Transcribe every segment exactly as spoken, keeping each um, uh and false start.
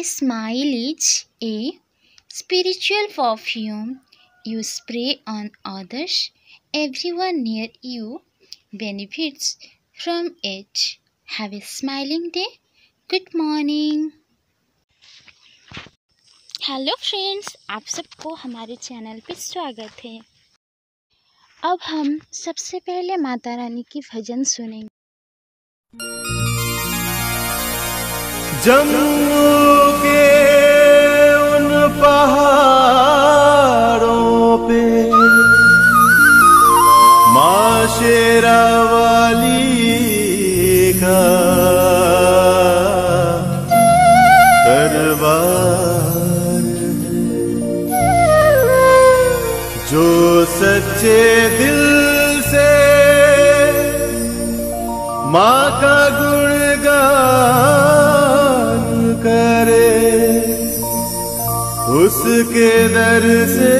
smile is a spiritual perfume you spray on others. Everyone near you benefits from it. Have a smiling day. Good morning. Hello friends, आप सबको हमारे channel पे स्वागत है। अब हम सबसे पहले माता रानी की भजन सुनेंगे। जम्मू के उन पहाड़ों पे माँ शेरावाली का दरबार है। जो सच्चे दिल से माँ का गुणगान करे, उसके दर से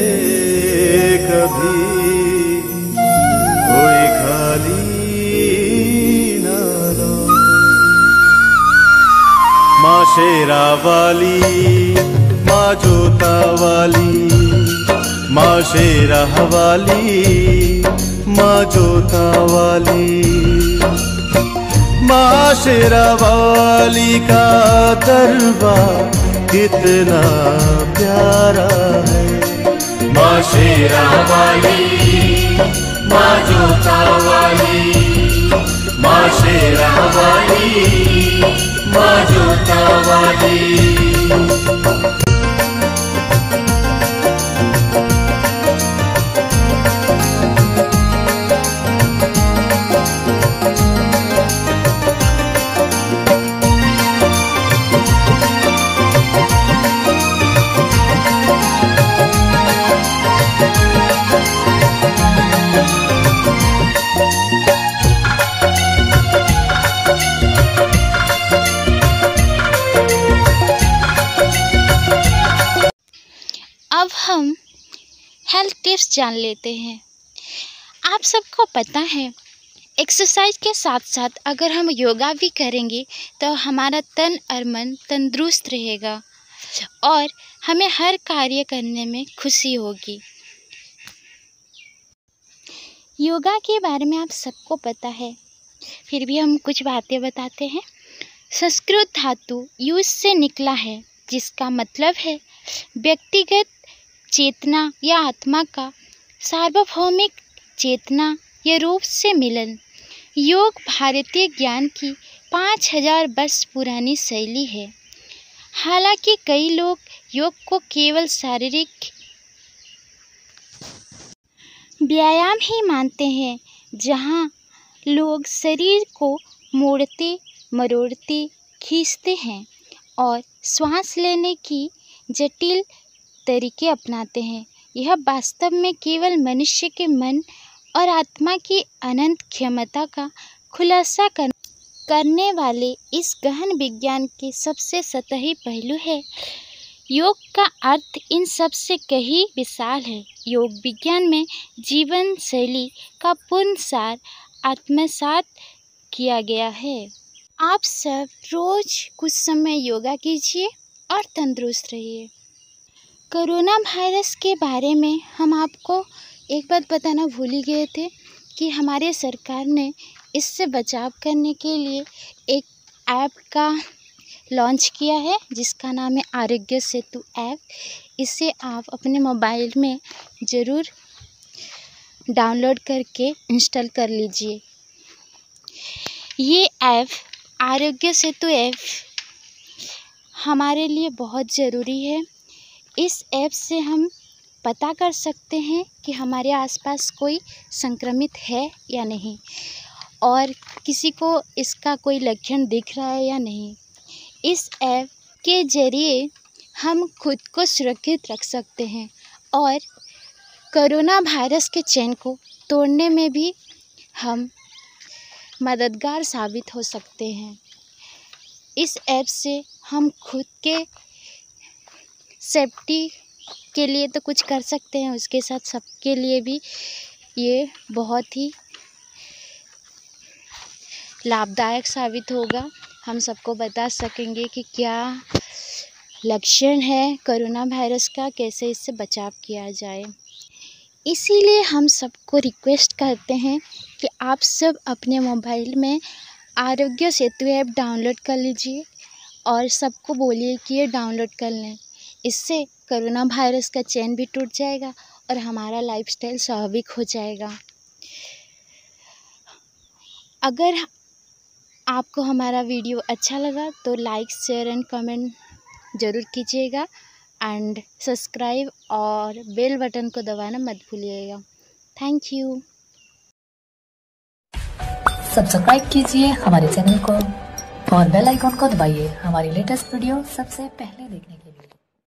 कभी कोई खाली ना लौटे। माँ शेरा वाली, माँ जोता वाली, माँ शेरा वाली, माँ जोता वाली, माँ शेरा वाली का दरबार कितना प्यारा है। माँ शेरा वाली, माँ जोता वाली, माँ शेरा वाली, माँ जोता वाली। अब हम हेल्थ टिप्स जान लेते हैं। आप सबको पता है, एक्सरसाइज के साथ साथ अगर हम योगा भी करेंगे तो हमारा तन और मन तंदुरुस्त रहेगा और हमें हर कार्य करने में खुशी होगी। योगा के बारे में आप सबको पता है, फिर भी हम कुछ बातें बताते हैं। संस्कृत धातु युज से निकला है, जिसका मतलब है व्यक्तिगत चेतना या आत्मा का सार्वभौमिक चेतना या रूप से मिलन। योग भारतीय ज्ञान की पाँच हजार वर्ष पुरानी शैली है। हालांकि कई लोग योग को केवल शारीरिक व्यायाम ही मानते हैं, जहां लोग शरीर को मोड़ते मरोड़ते खींचते हैं और श्वास लेने की जटिल तरीके अपनाते हैं। यह वास्तव में केवल मनुष्य के मन और आत्मा की अनंत क्षमता का खुलासा कर, करने वाले इस गहन विज्ञान के सबसे सतही पहलू है। योग का अर्थ इन सब से कहीं विशाल है। योग विज्ञान में जीवन शैली का पूर्ण सार आत्मसात किया गया है। आप सब रोज कुछ समय योगा कीजिए और तंदुरुस्त रहिए। कोरोना वायरस के बारे में हम आपको एक बात बताना भूल ही गए थे कि हमारे सरकार ने इससे बचाव करने के लिए एक ऐप का लॉन्च किया है, जिसका नाम है आरोग्य सेतु ऐप। इसे आप अपने मोबाइल में ज़रूर डाउनलोड करके इंस्टॉल कर लीजिए। ये ऐप आरोग्य सेतु ऐप हमारे लिए बहुत ज़रूरी है। इस ऐप से हम पता कर सकते हैं कि हमारे आसपास कोई संक्रमित है या नहीं, और किसी को इसका कोई लक्षण दिख रहा है या नहीं। इस ऐप के ज़रिए हम खुद को सुरक्षित रख सकते हैं और कोरोना वायरस के चेन को तोड़ने में भी हम मददगार साबित हो सकते हैं। इस ऐप से हम खुद के सेफ्टी के लिए तो कुछ कर सकते हैं, उसके साथ सबके लिए भी ये बहुत ही लाभदायक साबित होगा। हम सबको बता सकेंगे कि क्या लक्षण है कोरोना वायरस का, कैसे इससे बचाव किया जाए। इसीलिए हम सबको रिक्वेस्ट करते हैं कि आप सब अपने मोबाइल में आरोग्य सेतु ऐप डाउनलोड कर लीजिए और सबको बोलिए कि ये डाउनलोड कर लें। इससे कोरोना वायरस का चैन भी टूट जाएगा और हमारा लाइफस्टाइल स्वाभाविक हो जाएगा। अगर आपको हमारा वीडियो अच्छा लगा तो लाइक, शेयर एंड कमेंट ज़रूर कीजिएगा एंड सब्सक्राइब और बेल बटन को दबाना मत भूलिएगा। Thank you. सब्सक्राइब कीजिए हमारे चैनल को और बेल आइकॉन को दबाइए हमारी लेटेस्ट वीडियो सबसे पहले देखने के लिए।